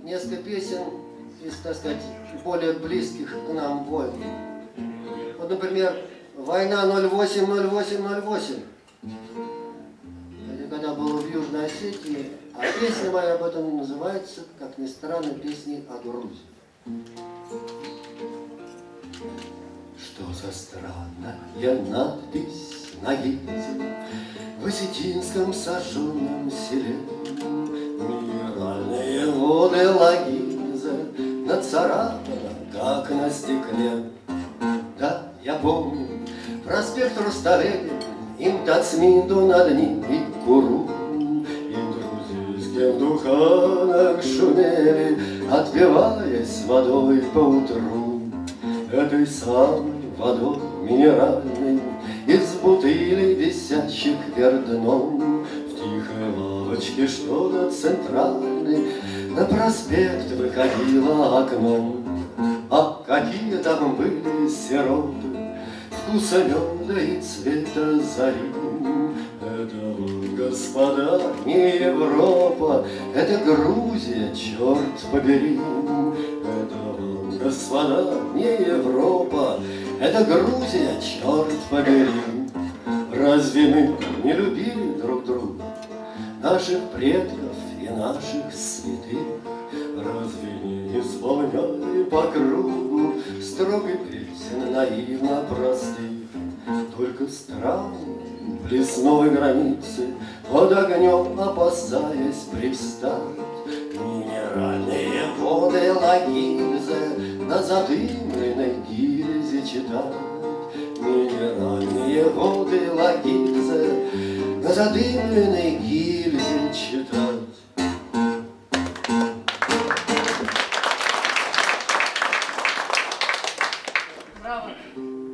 несколько песен из, так сказать, более близких к нам войн. Вот, например, «Война 08-08-08». Я когда был в Южной Осетии, а песня моя об этом называется, как ни странно, песней о Грузии. Что за странная надпись на гильзе в осетинском сожженном селе? Минеральные воды Лагиза нацарапано, как на стекле. Да, я помню, проспект Руставели, имтацмиду над ним и куру, и грузинские в духанах шумели, отпиваясь водой поутру. Этой самой водой минеральной из бутылей, висящих вверх дном, в тихой лавочке, что на центральной, на проспект выходило окном. А какие там были сиропы, вкуса меда и цвета зари. Это вот, господа, не Европа, это Грузия, черт побери. Это вот, господа, не Европа, это Грузия, черт побери. Разве мы не любили друг друга, наших предков и наших святых? Разве не исполняли по кругу строгой песен наивно простых? Только странно, близ новой границы, под огнем опасаясь привстать, минеральные воды Лагиза на задымленной гильзе читать. Минеральные воды Лагиза на задымленной гильзе читать. Браво!